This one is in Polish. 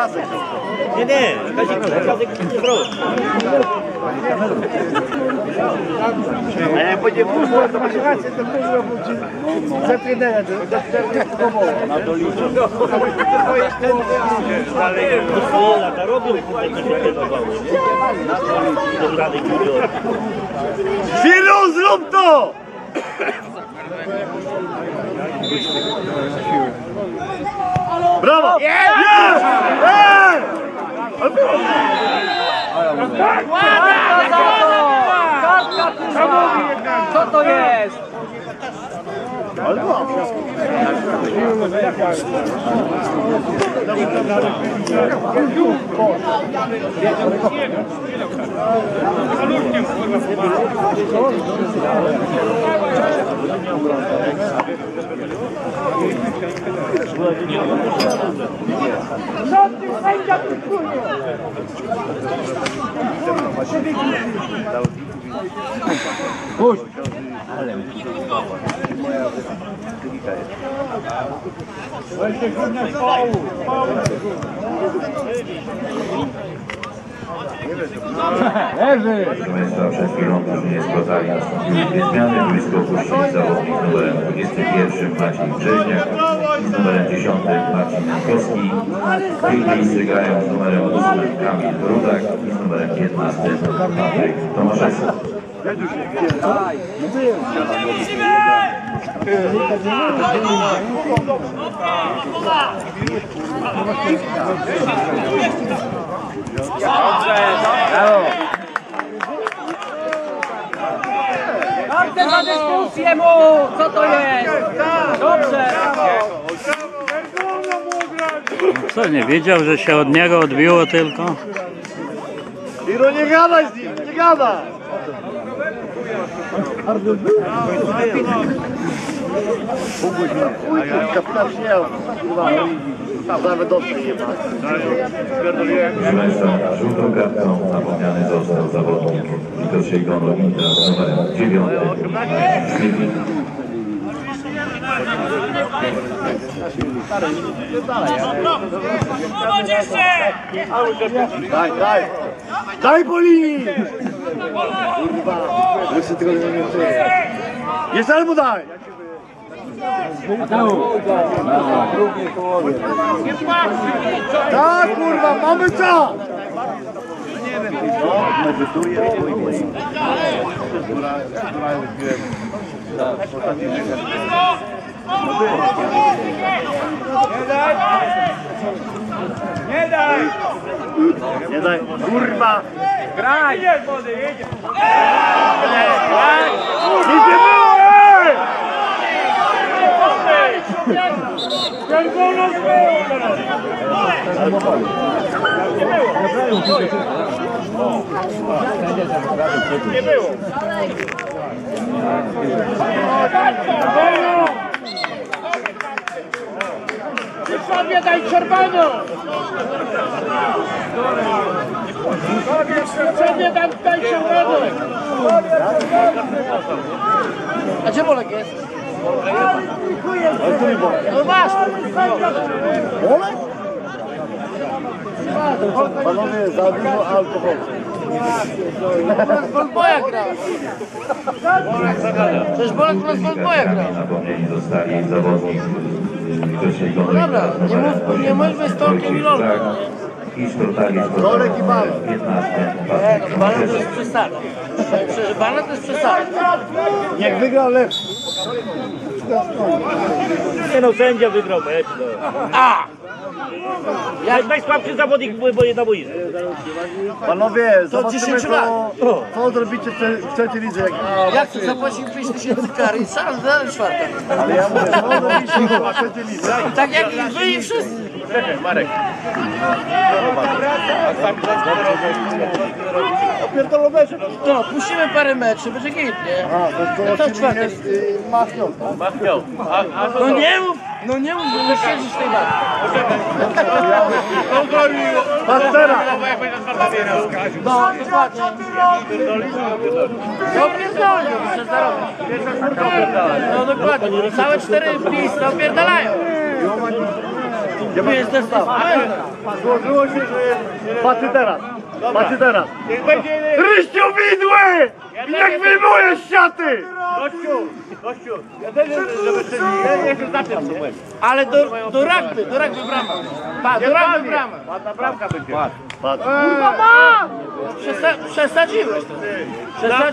Nie, Kazik a jak będzie kurwa, to masz rację, to kurwa za trenera do na doliczę. To robią tutaj coś trenowało, nie? Chwilu, zrób to! Brawo! Jest! Co to jest? Puść! Leży! Proszę Państwa, przed chwilą drużynie z Kozali nastąpiły dwie zmiany. Blisko opuścili zawodnik z numerem 21 Maciej Brzeźniak i z numerem 10 Marcin Jankowski. W ich miejsce grają z numerem 8 Kamil Rudak i z numerem 15 Patryk Tomaszewski. Dobrze, za dyskusję mu! Co to jest? Dobrze! Co, nie wiedział, że się od niego odbiło tylko? Biro, nie gadaj z nim, nie gadaj! Kapitan śmiał, nawet dobrze nie ma. Proszę Państwa, żółtą kartą zapomniany został zawodnik Witoszego Nowinka z numerem 9 Śmiewik. Daj! Daj po linii! Kurwa, jeszcze tego nie czuję. Jeszcze albo daj! Tak, kurwa, mamy czas! Nie daj! Nie daj, kurwa! Graj! Nic nie było! Nie było! Sobie daj czerwoną! Sobie daj czerwoną! A gdzie Bolek jest? No masz! Bolek? Panowie, za dużo alkoholu. Bolboja gra! Przecież Bolek u nas Bolboja gra! Napomnieni zostali zawodnik Witoszego Nowinka z numerem nie mówmy z Tomkiem i Lolkiem. i sztortali z Lolek i Balon. 15 Patryk Balon to jest Tomaszewski. przesada. Przecież Balon to jest przesada. Niech wygrał lepszy. Nie no, sędzia wygrał mecz. No. A! Jak najsłabszy zawodnik bo jedna boiska. Panowie, zobaczymy 10 lat. co zrobicie w trzeciej lidze. Jak to zapłacił 5000 kary i sam za czwarta. Ale ja mówię, co zrobicie w trzeciej lidze. Tak jak wy i wszyscy. Marek. Opierdolą mecze. No, puścimy parę meczy, będzie git, nie? A, to czwartek. jest mafią. Machmiał. No nie mów, że nie siedzisz w tej bawie. Pastera! No, dokładnie. No pierdolę, muszę zarobić. No dokładnie, całe 4 miejsca opierdalają. Ja mam złożyło się, że... Patrzcie teraz. Patrzcie teraz. Ryściu widły! Jak wyjmujesz siaty! Ale do rugby brama. Do rugby brama. Patrz. Przesadziłeś to.